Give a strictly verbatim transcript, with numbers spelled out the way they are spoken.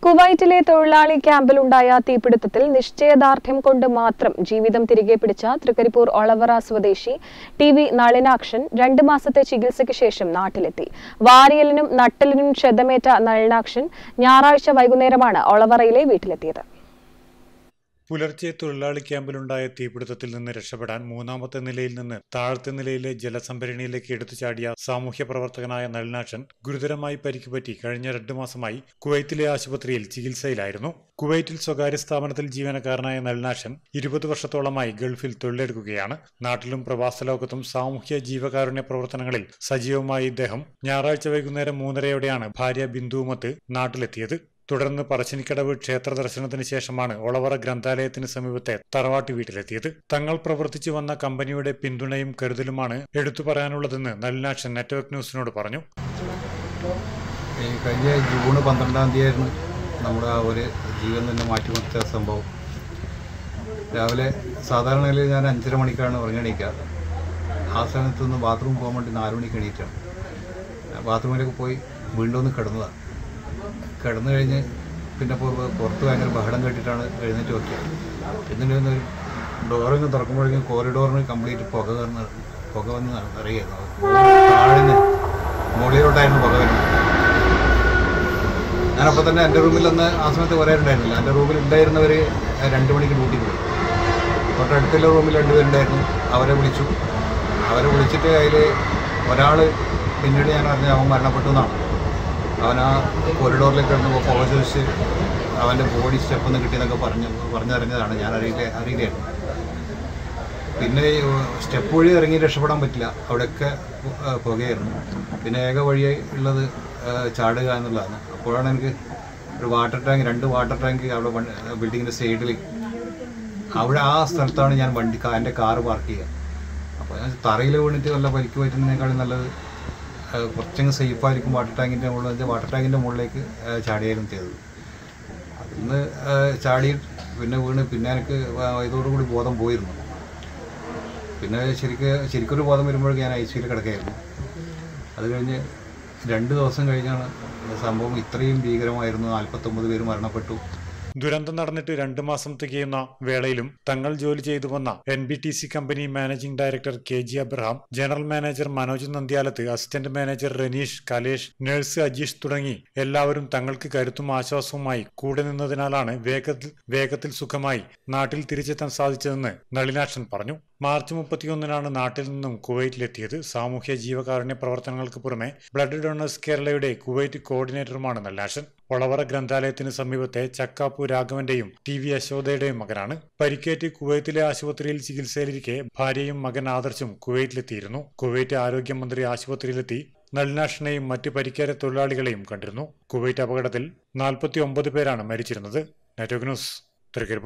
കുവൈറ്റിലെ തൊഴിലാളി ക്യാമ്പിലുണ്ടായ തീപിടുത്തത്തിൽ നിശ്ചയദാർഢ്യം കൊണ്ട് മാത്രം ജീവിതം തിരികെ പിടിച്ച തൃക്കരിപ്പൂർ ഒളവറ സ്വദേശി ടി വി നളിനാക്ഷൻ രണ്ട് മാസത്തെ ചികിത്സയ്ക്ക് ശേഷം നാട്ടിലെത്തി. വാരിയലിനും നട്ടലിനും ക്ഷതമേറ്റ നളിനാക്ഷൻ ഞായറാഴ്ച വൈകുന്നേരമാണ് ഒളവറയിലെ വീട്ടിലെത്തിയത്. പുലർച്ചെ തൊഴിലാളി ക്യാമ്പിലുണ്ടായ തീപിടുത്തത്തിൽ നിന്ന് രക്ഷപ്പെടാൻ മൂന്നാമത്തെ നിലയിൽ നിന്ന് താഴത്തെ നിലയിലെ ജലസംഭരണിയിലേക്ക് എടുത്തു ചാടിയ സാമൂഹ്യ പ്രവർത്തകനായ നളിനാക്ഷൻ ഗുരുതരമായി പരിക്കുപറ്റി കഴിഞ്ഞ രണ്ടു മാസമായി കുവൈത്തിലെ ആശുപത്രിയിൽ ചികിത്സയിലായിരുന്നു. കുവൈറ്റിൽ സ്വകാര്യ സ്ഥാപനത്തിൽ ജീവനക്കാരനായ നളിനാക്ഷൻ ഇരുപത് വർഷത്തോളമായി ഗൾഫിൽ തൊഴിലെടുക്കുകയാണ്. നാട്ടിലും പ്രവാസ ലോകത്തും സാമൂഹ്യ ജീവകാരുണ്യ പ്രവർത്തനങ്ങളിൽ സജീവമായ ഇദ്ദേഹം ഞായറാഴ്ച വൈകുന്നേരം മൂന്നരയോടെയാണ് ഭാര്യ ബിന്ദുവുമൊത്ത് നാട്ടിലെത്തിയത്. തുടർന്ന് പറശ്ശിനിക്കടവ് ക്ഷേത്ര ദർശനത്തിന് ശേഷമാണ് ഒളവറ ഗ്രന്ഥാലയത്തിന് സമീപത്തെ തറവാട്ട് വീട്ടിലെത്തിയത്. തങ്ങൾ പ്രവർത്തിച്ചു വന്ന കമ്പനിയുടെ പിന്തുണയും കരുതലുമാണ് എടുത്തു പറയാനുള്ളതെന്ന് നളിനാക്ഷൻ നെറ്റ്വർക്ക് ന്യൂസിനോട് പറഞ്ഞു. കഴിഞ്ഞ ജൂൺ പന്ത്രണ്ടാം തീയതിയായിരുന്നു നമ്മുടെ ആ ഒരു ജീവൻ തന്നെ മാറ്റിമറിച്ച സംഭവം. രാവിലെ സാധാരണ നിലയിൽ ഞാൻ അഞ്ചര മണിക്കാണ് ഉറങ്ങിണീക്കുക. ആ സമയത്ത് നിന്ന് ബാത്റൂം പോകാൻ വേണ്ടി നാല് മണിക്ക് എണീറ്റാണ്. ബാത്റൂമിലേക്ക് പോയി വീണ്ടും ഒന്ന് കിടന്നതാണ്. കിടന്നു കഴിഞ്ഞ് പിന്നെ പുറത്ത് ഭയങ്കര ബഹളം കേട്ടിട്ടാണ് എഴുന്നേറ്റ് നോക്കിയത്. എന്നിട്ട് ഒരു ഡോറിങ്ങ് തുറക്കുമ്പോഴേക്കും കോറിഡോറിന് കംപ്ലീറ്റ് പുക വന്ന് പുക വന്ന് അറിയായിരുന്നു. താഴ്ന്ന് മുകളിലോട്ടായിരുന്നു പുക വരുന്നത്. ഞാനപ്പോൾ തന്നെ എൻ്റെ റൂമിൽ ഒന്ന് ആ സമയത്ത് പറയാറുണ്ടായിരുന്നില്ല. എൻ്റെ റൂമിൽ ഉണ്ടായിരുന്നവർ രണ്ട് മണിക്ക് ഡ്യൂട്ടി പോയി. തൊട്ടടുത്തുള്ള റൂമിൽ രണ്ടുപേരുണ്ടായിരുന്നു. അവരെ വിളിച്ചു. അവരെ വിളിച്ചിട്ട് അതിൽ ഒരാൾ പിന്നീട് ഞാൻ അറിഞ്ഞ അവൻ മരണപ്പെട്ടു എന്നാണ്. അവൻ ആ കോറിഡോറിലേക്ക് കിടന്ന് പുക ചോദിച്ച് അവൻ്റെ ബോഡി സ്റ്റെപ്പൊന്ന് കിട്ടിയെന്നൊക്കെ പറഞ്ഞ് പറഞ്ഞറിഞ്ഞതാണ്. ഞാൻ അറിയില്ല അറിയില്ലായിരുന്നു. പിന്നെ സ്റ്റെപ്പ് വഴി ഇറങ്ങി രക്ഷപ്പെടാൻ പറ്റില്ല, അവിടെയൊക്കെ പുകയായിരുന്നു. പിന്നെ ഏക വഴിയായി ഉള്ളത് ചാടുക എന്നുള്ളതാണ്. അപ്പോഴാണ് എനിക്ക് ഒരു വാട്ടർ ടാങ്ക് രണ്ട് വാട്ടർ ടാങ്ക് അവിടെ ബിൽഡിങ്ങിൻ്റെ സൈഡിൽ അവിടെ ആ സ്ഥലത്താണ് ഞാൻ വണ്ടി എൻ്റെ കാറ് പാർക്ക് ചെയ്യുക. അപ്പോൾ ഞാൻ തറയിൽ വീണിട്ട് വല്ല പരിക്ക് പറ്റുന്നതിനേക്കാളും നല്ലത് കുറച്ചങ്ങ് സേഫായിരിക്കും വാട്ടർ ടാങ്കിൻ്റെ മുകളിൽ വാട്ടർ ടാങ്കിൻ്റെ മുകളിലേക്ക് ചാടിയായിരുന്നു ചെയ്തത്. അതിന്ന് ചാടി പിന്നെ വീണ് പിന്നെ എനിക്ക് ഇതോടുകൂടി ബോധം പോയിരുന്നു. പിന്നെ ശരിക്ക് ശരിക്കൊരു ബോധം വരുമ്പോഴേക്കും ഞാൻ ഐ സിയിൽ കിടക്കുകയായിരുന്നു. അത് കഴിഞ്ഞ് രണ്ട് ദിവസം കഴിഞ്ഞാണ് സംഭവം ഇത്രയും ഭീകരമായിരുന്നു. നാൽപ്പത്തൊമ്പത് പേര് മരണപ്പെട്ടു. ദുരന്തം നടന്നിട്ട് രണ്ടു മാസം തികയുന്ന വേളയിലും തങ്ങൾ ജോലി ചെയ്തു വന്ന N B T C company managing director K G Abraham, general manager Manoj Nandyalath, assistant manager Raneesh, Kalesh, nurse Ajeesh തുടങ്ങി എല്ലാവരും തങ്ങൾക്ക് കരുത്തും ആശ്വാസവുമായി കൂടെ നിന്നതിനാലാണ് വേഗത്തിൽ വേഗത്തിൽ സുഖമായി നാട്ടിൽ തിരിച്ചെത്താൻ സാധിച്ചതെന്ന് നളിനാക്ഷൻ പറഞ്ഞു. മാർച്ച് മുപ്പത്തിയൊന്നിനാണ് നാട്ടിൽ നിന്നും കുവൈറ്റിലെത്തിയത്. സാമൂഹ്യ ജീവകാരുണ്യ പ്രവർത്തനങ്ങൾക്ക് പുറമെ ബ്ലഡ് ഡൊണേഴ്സ് കേരളയുടെ കുവൈറ്റ് കോർഡിനേറ്ററുമാണ് നളിനാക്ഷൻ. ഒളവറ ഗ്രന്ഥാലയത്തിന് സമീപത്തെ ചക്കാപ്പു രാഘവന്റെയും ടി വി യശോദയുടെയും മകനാണ്. പരിക്കേറ്റ് കുവൈത്തിലെ ആശുപത്രിയിൽ ചികിത്സയിലിരിക്കെ ഭാര്യയും മകൻ ആദർശും കുവൈറ്റിലെത്തിയിരുന്നു. കുവൈറ്റ് ആരോഗ്യമന്ത്രി ആശുപത്രിയിലെത്തി നളിനാക്ഷനെയും മറ്റ് പരിക്കേറ്റ തൊഴിലാളികളെയും കണ്ടിരുന്നു. കുവൈറ്റ് അപകടത്തിൽ നാൽപ്പത്തി ഒമ്പത് പേരാണ് മരിച്ചിരുന്നത്. Network news, Trikaripur.